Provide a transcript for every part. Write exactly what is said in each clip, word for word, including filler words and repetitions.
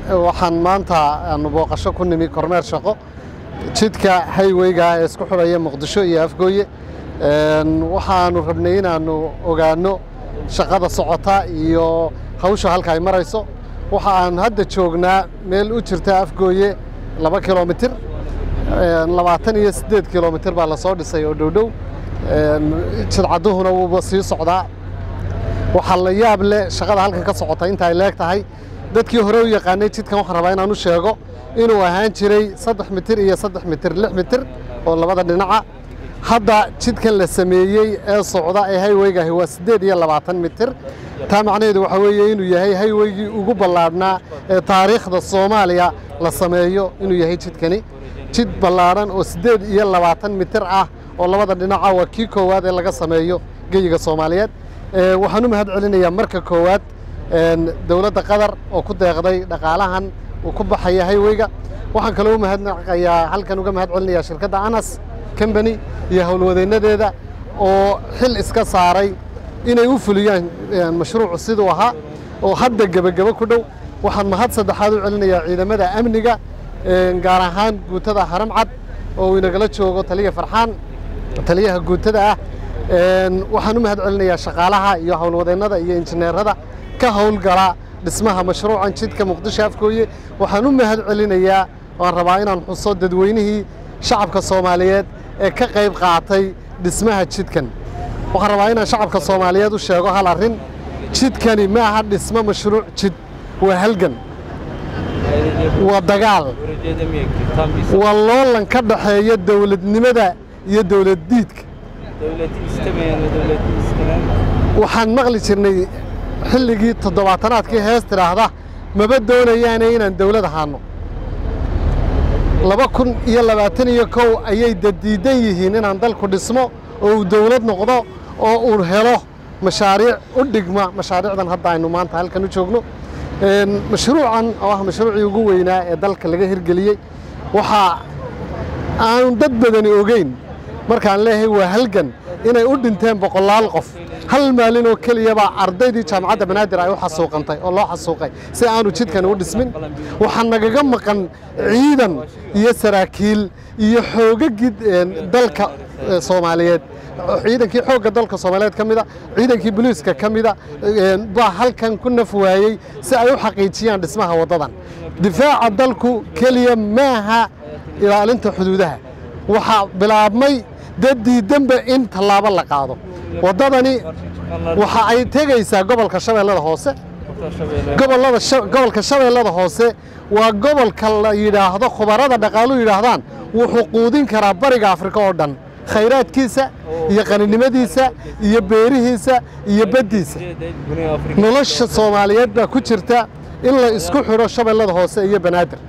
waxaan maanta aanu booqasho ku nimi kormeer shaqo jidka highway-ga ee isku xidhaya Muqdisho iyo Afgooye waxaanu rabnay inaanu ogaano shaqada socota iyo hawsha halka ay marayso waxa aan hadda joognaa meel u jirta Afgooye laba kiiloomitir labaatan iyo siddeed kiiloomitir baa la soo dhisay oo dhow dhow jidcaduhuna wuu sii socdaa waxa la yaab leh shaqada halkan ka socota inta ay leegtahay dadkii hore u yaqaanay jidkan waxaan rabaa inaan u sheego inuu ahaan jiray saddex mitir iyo saddex mitir lix mitir oo labada dhinaca hadda jidkan la sameeyay ee socda ee highway-ga waa siddeed iyo labaatan mitir taa macnaheedu waxa weeye inuu yahay highway-gii ugu ballaadhnaa ee taariikhda Soomaaliya la sameeyo inuu yahay jidkani jid ballaaran oo siddeed iyo labaatan mitir ah oo labada dhinaca waa kii koowaad ee laga sameeyo geyiga Soomaaliyeed ee waxaan u mahad celinayaa marka koowaad dawladda Qatar oo ku deeqday dhaqaalahan uu ku baxay highway-ga waxaan kale u mahadnaqayaa halkan uga mahad celinayaa shirkadda Anas company iyo hawlwadeenadeeda oo xil iska saaray inay u fuliyaan mashruuc sidoo ahaa oo hadda gabagaba ku dhow waxaan mahad saddexaad u celinayaa ciidamada amniga gaar ahaan guutada Haramcad oo inagala joogo taliye Farxaan taliyaha guutada ah waxaan u mahad celinayaa shaqaalaha iyo hawlwadeenada iyo injineerada ka hawlgala dhismaha mashruucan jidka Muqdisho Afgooye waxaan u mahad celinayaa waan rabaa inaan xuso dadweynihii shacabka Soomaaliyeed ee ka qayb qaatay dhismaha jidkan waxaan rabaa inaan shacabka Soomaaliyeed u sheego hal arrin jidkani ma aha dhismo mashruuc jid waa halgan waa dagaal waa loolan ka dhaxeeya dawladnimada iyo dawlad diidka waxaan maqli jirnay xilligii toddobaatanaadkii hees tiraahda maba doonayaan inaan dawlad ahaano laba kun iyo labaatan iyo kow ayay diidan yihiin inaan dalku dhismo oo uu dawlad noqdo oo uu helo mashaariic u dhigma mashaariicdan hadda aynu maanta halkan u joogno mashruucan oo ah mashruucii ugu weynaa ee dalka laga hirgeliyey waxa aan dad badani ogeyn markaan leeyahay waa halgan inay u dhinteen boqolaal qof hal maalin oo kaliya baa ardaydii jaamacadda Banaadir ay u xasuuqantay oo loo xasuuqay si aanu jidkan u dhismin waxa nagaga maqan ciidan iyo saraakiil iyo xoogagii dalka Soomaaliyeed ciidankii xoogga dalka Soomaaliyeed kamida ciidankii booliiska kamida baa halkan ku nafwaayay si ay u xaqiijiyaan dhismaha wadadan difaaca dalku kaliya maaha ilaalinta xuduudaha waxa bilaabmay dadii dambe in talaabo la qaado wadadani waxa ay tagaysaa gobolka Shabeellada Hoose gobolada gobolka Shabeellada Hoose waa gobolka la yiraahdo khubarada dhaqaalu yiraahdaan wuxuu quudin karaa bariga Afrika oo dhan khayraadkiisa iyo qaninimadiisa iyo beerihiisa iyo badiisa nolosha Soomaaliyeed baa ku jirta in la isku xiro Shabeellada Hoose iyo Banaadir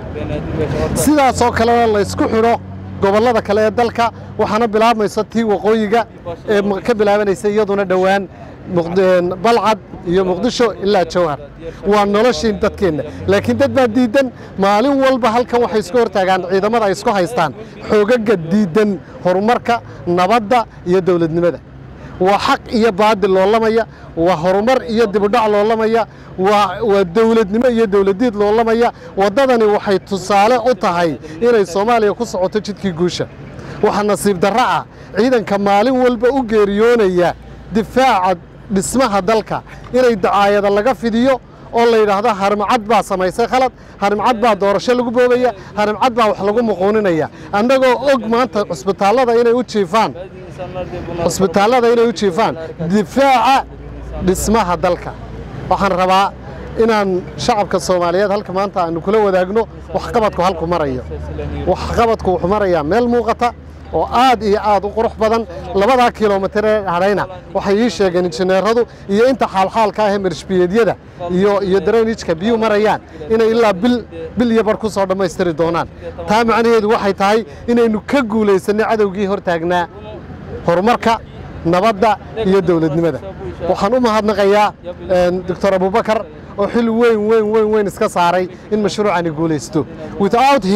sidaas oo kale la isku xiro gobolada kale ee dalka waxaana bilaabmaysa tii waqooyiga ee ka bilaabanaysa iyaduna dhawaan Balcad iyo Muqdisho ilaa Jowhar waa noloshii dadkeena laakiin dad baa diidan maalin walba halkan waxay isku hortaagaan ciidamada ay isku haystaan xoogaga diidan horumarka nabadda iyo dawladnimada waa xaq iyo baadil loo lamaya waa horumar iyo dib u dhac loo lamaya waa waa dawladnimo iyo dawladdiid loo lamaya wadadani waxay tusaale u tahay inay Soomaaliya ku socoto jidkii guusha waxa nasiib darro ah ciidanka maalin walba u geeriyoonaya difaaca dhismaha dalka inay dacaayada laga fidiyo oo la yiraahdo Haramcad baa samaysay khalad Haramcad baa doorasho lagu boobaya Haramcad baa wax lagu muqooninaya annagoo og maanta cusbitaalada inay u jiifaan cusbitaalada inay u jiifaan difaaca dhismaha dalka waxaan rabaa inaan shacabka Soomaaliyeed halka maanta aanu kula wadaagno wax qabadku halku marayo wax qabadku wuxuu marayaa meel muuqata oo aad iyo aad u qurux badan labada kiiloomitir ee harayna waxay ii sheegeen injineeradu iyo inta xaalxaalka ah marshbiyeedyada iyo iyo drainage-ka biyo marayaan inay ilaa bil bil iyo bar ku soo dhameystiri doonaan taa macnaheedu waxay tahay inaynu ka guuleysanay cadawgii hor taagnaa horumarka nabadda iyo dawladnimada waxaan u mahadnaqayaa Doctor Abubakar oo xil weyn weyn weyn weyn iska saaray in mashruucani guuleysto without him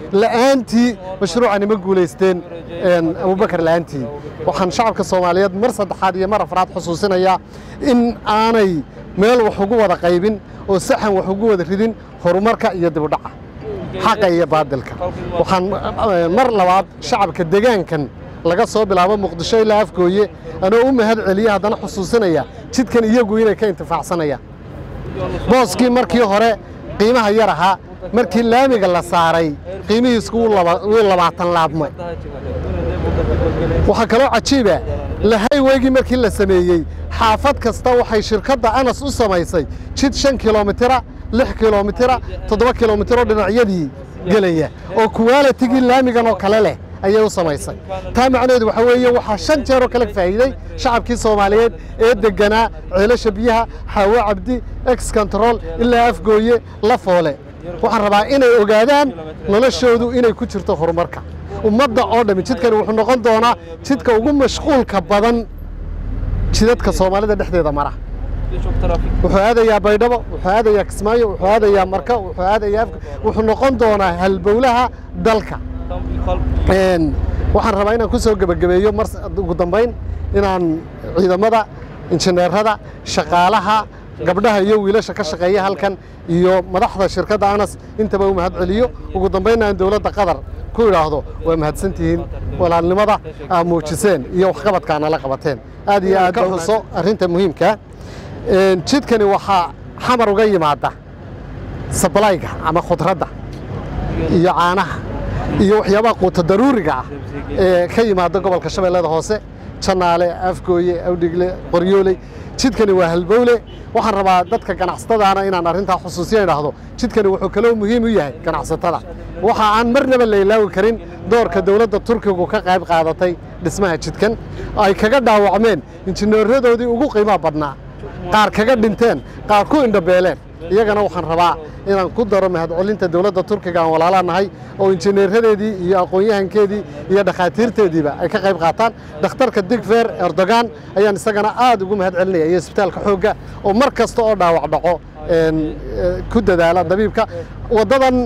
la'aantii mashruucani ma guulaysteen abubakar la'aantii waxaan shacabka soomaaliyeed mar saddexaad iyo mar afraad xusuusinayaa in aanay meel wax ugu wada qaybin oo saxan wax ugu wada ridin horumarka iyo dibudhaca xaqa iyo baadilka waxaan mar labaad shacabka deegaankan laga soo bilaabo muqdisho ilaa afgooye anoo u mahad celiya haddana xusuusinaya jidkan iyagu inay ka intifaacsanayaan booskii markii hore qiimaha yar ahaa markii laamiga la saaray qiimihiisku wuu labaatan laabmay waxaa kaloo cajiiba lahaywegii markii la sameeyey xaafad kasta waxay shirkadda anas u samaysay jid shan kilomitira lix kilomitira toddoba kilomitiro dhinacyadii gelaya oo kuwaalatigii laamigan oo kale leh ayay u samaysay taa macnaheedu waxa weeye waxaa shan jeer oo kale faa'iiday shacabkii Soomaaliyeed ee deganaa ceelasha biyaha Xawo Cabdi ex control ilaa afgooye la foole waxaan rabaa inay ogaadaan noloshoodu inay ku jirto horumarka ummadda oo dhami jidkan wuxuu noqon doonaa jidka ugu mashquulka badan jidadka Soomaalida dhexdeeda mara wuxuu aadayaa Baydhabo wuxuu aadayaa Kismaayo wuxuu aadayaa Marka wuxuu aadayaa wuxuu noqon doonaa halbowlaha dalka een waxaan rabaa inaan ku soo gabagabeeyo mar ugu dambeyn inaan ciidamada injineerada shaqaalaha gabdhaha iyo wiilasha ka shaqeeya halkan iyo madaxda shirkadda Anas intaba u mahad celiyo ugu dambeynna dawladda Qatar ku yiraahdo way mahadsantihiin walaalnimada aad muujiseen iyo waxqabadkaana la qabateen aad iyo aad u xuso arrinta muhiimka een jidkani waxa xamar uga yimaada supply-ga ama khudradda iyo caanaha iyo waxyaabaha quuta daruuriga ah ee ka yimaada gobolka Shabeellada Hoose Janaale Afgooye Awdigle Qoryooley jidkani waa halbowle waxaan rabaa dadka ganacsatadaana inaan arrinta xusuusiyo yiraahdo jidkani wuxuu kale muhiim u yahay ganacsatada waxa aan marnaba la ilaawi karin doorka dawladda Turkiga ka qayb qaadatay dhismaha jidkan ay kaga dhaawacmeen injineeradoodii ugu qiimaha badnaa qaar kaga dhinteen qaar ku indhabeeleen iyagana waxaan rabaa inaan ku daro mahad celinta dawladda Turkiga aan walaalaanahay oo injineeradeedii iyo aqoon-yahankeedii iyo dhakhaatiirteediiba ay ka qayb qaataan dhakhtarka Digfer Erdogan ayaan isagana aad ugu mahad celinaya iyo isbitaalka xoogga oo mar kasta oo dhaawac dhaco een ku dadaala dabiibka wadadan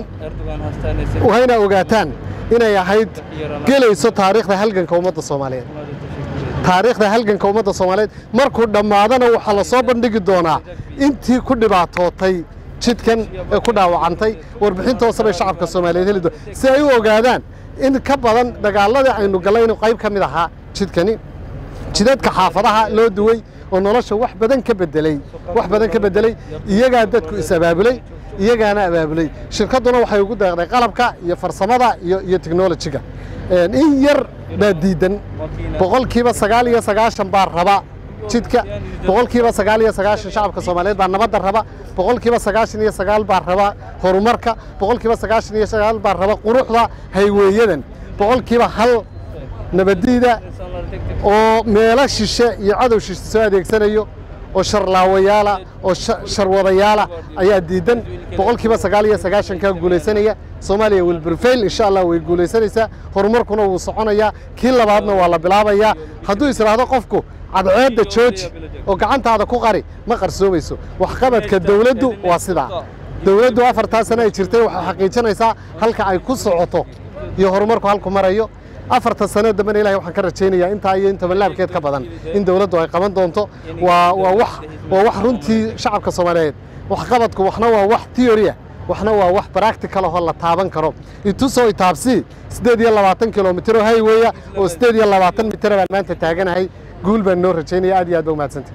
waxayna ogaataan inay ahayd gelayso taariikhda halganka ummadda Soomaaliyeed taariikhda halganka ummadda Soomaaliyeed markuu dhamaadana waxa la soo bandhigi doonaa intii ku dhibaatootay jidkan ee ku dhaawacantay warbixinta hoose shacabka Soomaaliyeed helido si ay u ogaadaan in ka badan dagaaladii aynu galayno qayb ka mid ahaa jidkani jidadka xaafadaha loo duway oo nolosha wax badan ka bedelay wax badan ka bedelay iyaga dadku isabaabulay iyagaana abaabulay shirkaduna waxay ugu deeqday qalabka iyo farsamada iyo iyo technology-ga in yar baadiidan boqolkiiba sagaal iyo sagaashan baa raba jidka boqolkiiba sagaal iyo sagaashan shacabka Soomaaliyeed baa nabadda raba boqolkiiba sagaashan iyo sagaal baa raba horumarka boqolkiiba sagaashan iyo sagaal baa raba quruxda hayweeyadan boqolkiiba hal nabadiida oo meelo shishe iyo cadow shishe soo adeegsanayo oo sharlaawayaala oo sharwadayaala ayaa diidan boqolkiiba sagaal iyo sagaashan ka guuleysanaya Soomaaliya will prevail insha Allah way guuleysanaysaa horumarkuna wuu soconayaa kii labaadna waa la bilaabayaa hadduu israado qofku cadceedda jooji oo gacantaada ku qari ma qarsoomayso wax qabadka dawladdu waa sida dawladdu afartan sano ay jirtay waxa xaqiijinaysaa halka ay ku socoto iyo horumarku halku marayo afartan sano dambe Ilaahay waxaan ka rajaynayaa inta ay inta laabkeed ka badan in dawladdu ay qaban doonto waa waa wax waa wax runtii shacabka Soomaaliyeed wax qabadku waxna waa wax theory waxna waa wax practical oo la taaban karo intuu soo itaabsi siddeed iyo labaatan kilomitir oo highway oo siddeed iyo labaatan mitir baan maanta taaganahay guul baan noo rajaynaya aad iyo aad u mahadsantahay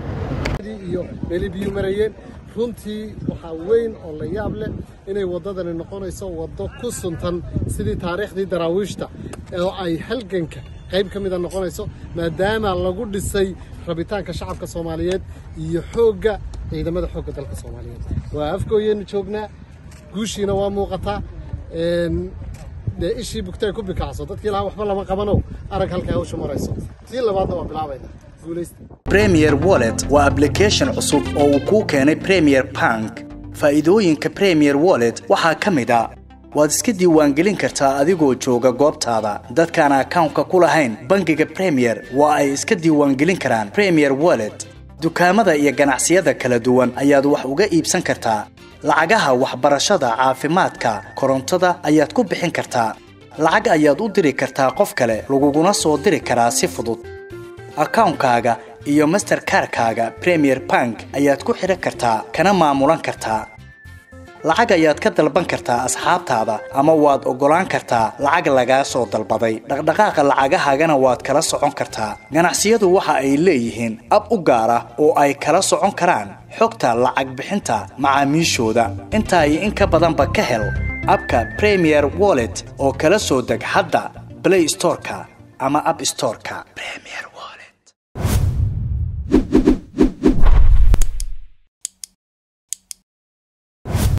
iyo belibiyo marayeen runtii waxa weyn oo la yaab leh inay wadadani noqonayso wado ku suntan sidii taariikhdii daraawiishta oo ay halganka qayb ka mid ah noqonayso maadaama lagu dhisay rabitaanka shacabka Soomaaliyeed iyo xoogga ciidamada xoogga dalka Soomaaliyeed waa afgooyeen joognaa guushiina waa muuqataa een ishii bugtay ku bikacso dadkii la waxba lama qabano arag halka hawsha marayso tii labaadna waa bilaabayna Premier Wallet waa application cusub oo uu ku keenay Premier Bank faa'iidooyinka Premier Wallet waxaa ka mid ah waad iska diiwaangelin kartaa adigoo jooga goobtaada dadkaan account-ka ku lahayn bangiga Premier waa ay iska diiwaangelin karaan Premier Wallet dukaamada iyo ganacsiyada kala duwan ayaad wax uga iibsan kartaa lacagaha waxbarashada caafimaadka korontada ayaad ku bixin kartaa lacag ayaad u diri kartaa qof kale laguguna soo diri karaa si fudud akaunkaaga iyo Mastercard-kaaga Premier Bank ayaad ku xiran kartaa kana maamulan kartaa lacag ayaad ka dalban kartaa asxaabtaada ama waad ogolaan kartaa lacag laga soo dalbaday dhaqdhaqaaqa lacagahaagana waad kala socon kartaa ganacsiyadu waxa ay leeyihiin ab u gaar ah oo ay kala socon karaan xogta lacag bixinta macaamiishooda inta ay in ka badan ba ka hel abka Premier Wallet oo kala soo deg hadda Play Store-ka ama App Store-ka Premier